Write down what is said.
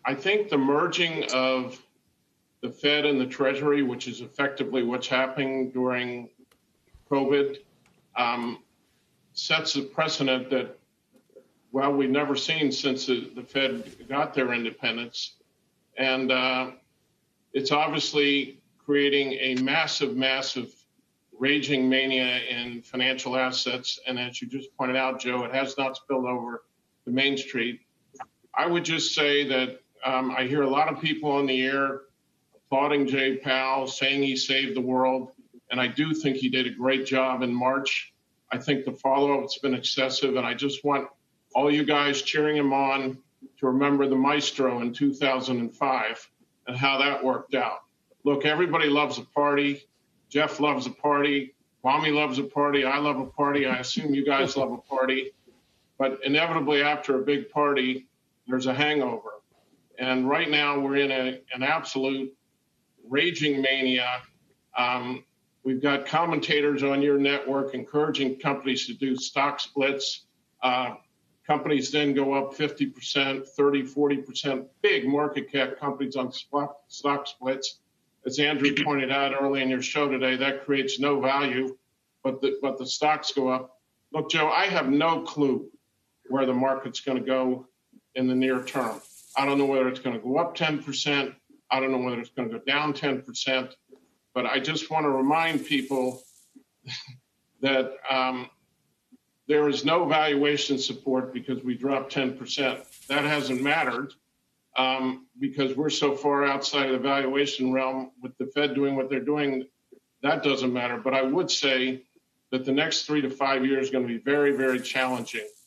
I think the merging of the Fed and the Treasury, which is effectively what's happening during COVID, sets a precedent that, well, we've never seen since the Fed got their independence. And it's obviously creating a massive, massive raging mania in financial assets. And as you just pointed out, Joe, it has not spilled over to Main Street. I would just say that I hear a lot of people on the air applauding Jay Powell, saying he saved the world. And I do think he did a great job in March. I think the follow-up's been excessive. And I just want all you guys cheering him on to remember the maestro in 2005 and how that worked out. Look, everybody loves a party. Jeff loves a party. Mommy loves a party. I love a party. I assume you guys love a party. But inevitably, after a big party, there's a hangover. And right now, we're in an absolute raging mania. We've got commentators on your network encouraging companies to do stock splits. Companies then go up 50%, 30, 40%, big market cap companies on stock splits. As Andrew pointed out early in your show today, that creates no value, but the stocks go up. Look, Joe, I have no clue where the market's going to go in the near term. I don't know whether it's going to go up 10%. I don't know whether it's going to go down 10%. But I just want to remind people that there is no valuation support because we dropped 10%. That hasn't mattered because we're so far outside of the valuation realm with the Fed doing what they're doing. That doesn't matter. But I would say that the next 3 to 5 years is going to be very, very challenging.